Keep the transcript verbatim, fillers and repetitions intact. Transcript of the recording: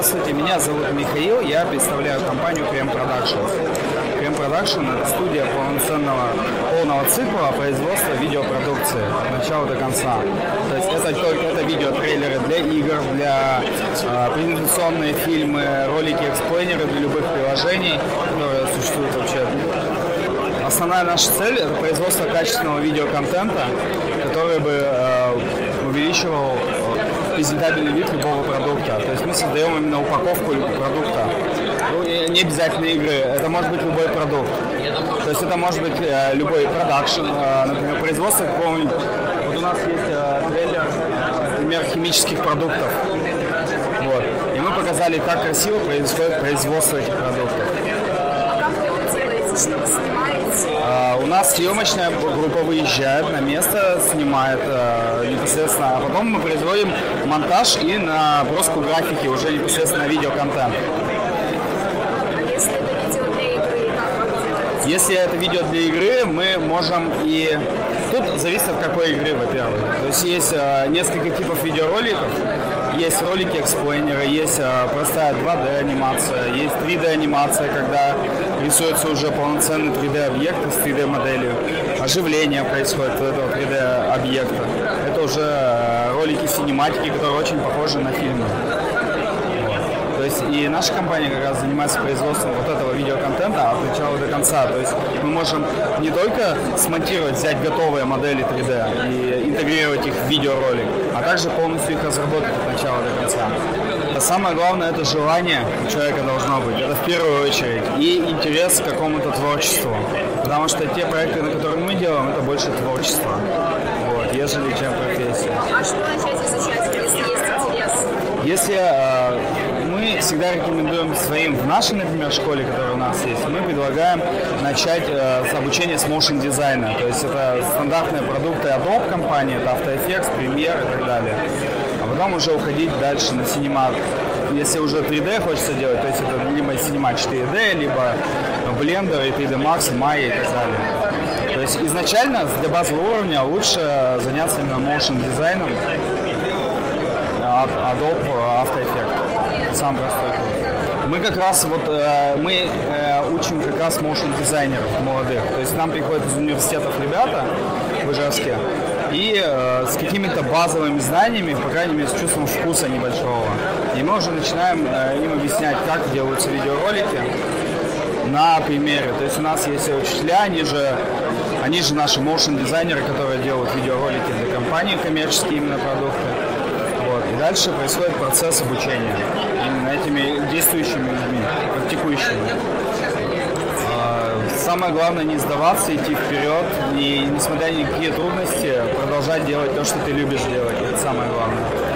Здравствуйте, меня зовут Михаил, я представляю компанию Крем Продакшн. Крем Продакшн – это студия полноценного полного цикла производства видеопродукции от начала до конца. То есть это только это видеотрейлеры для игр, для э, презентационные фильмы, ролики, эксплейнеры для любых приложений, которые существуют вообще. Основная наша цель – это производство качественного видеоконтента, который бы э, увеличивал презентабельный вид любого продукта. То есть мы создаем именно упаковку продукта. Ну, не обязательно игры, это может быть любой продукт. То есть это может быть э, любой продакшн, э, например, производство какого-нибудь. Вот у нас есть э, трейлер, например, химических продуктов. Вот. И мы показали, как красиво происходит производство этих продуктов. А как вы это делаете? Что вы снимаете? Uh, у нас съемочная группа выезжает на место, снимает uh, непосредственно, а потом мы производим монтаж и наброску графики уже непосредственно на видеоконтент. А если это видео для игры, как вы делаете? Если это видео для игры, мы можем и... Тут зависит от какой игры, во-первых. То есть есть uh, несколько типов видеороликов. Есть ролики эксплейнеры, есть uh, простая два дэ анимация, есть три дэ анимация, когда рисуется уже полноценный три дэ объект с три дэ моделью. Оживление происходит от этого три дэ объекта. Это уже uh, ролики синематики, которые очень похожи на фильмы. Вот. То есть и наша компания как раз занимается производством вот этого видеоконтента от начала до конца. То есть мы можем не только смонтировать, взять готовые модели три дэ и интегрировать их в видеоролик, а также полностью их разработать от начала до конца. А самое главное — это желание у человека должно быть. Это в первую очередь. И интерес к какому-то творчеству. Потому что те проекты, на которые мы делаем, это больше творчество, вот, ежели чем профессия. А что начать изучать, если есть интерес? Если э, мы всегда рекомендуем своим, в нашей, например, школе, которая у нас есть, мы предлагаем начать э, с обучения с motion дизайна. То есть это стандартные продукты Adobe компании, это After Effects, Premiere и так далее. А потом уже уходить дальше на Cinema. Если уже три дэ хочется делать, то есть это либо Cinema четыре дэ, либо Blender, и три дэ Max, Maya и так далее. То есть изначально для базового уровня лучше заняться именно motion дизайном от Adobe After Effects. Сам простой курс. Мы как раз вот э, мы э, учим как раз motion дизайнеров молодых. То есть к нам приходят из университетов ребята в Ижевске и э, с какими-то базовыми знаниями, по крайней мере, с чувством вкуса небольшого. И мы уже начинаем э, им объяснять, как делаются видеоролики на примере. То есть у нас есть учителя, они же, они же наши motion дизайнеры, которые делают видеоролики для компаний, коммерческие именно продукты. Вот. И дальше происходит процесс обучения именно этими действующими людьми, практикующими. Самое главное не сдаваться, идти вперед и, несмотря на никакие трудности, продолжать делать то, что ты любишь делать. Это самое главное.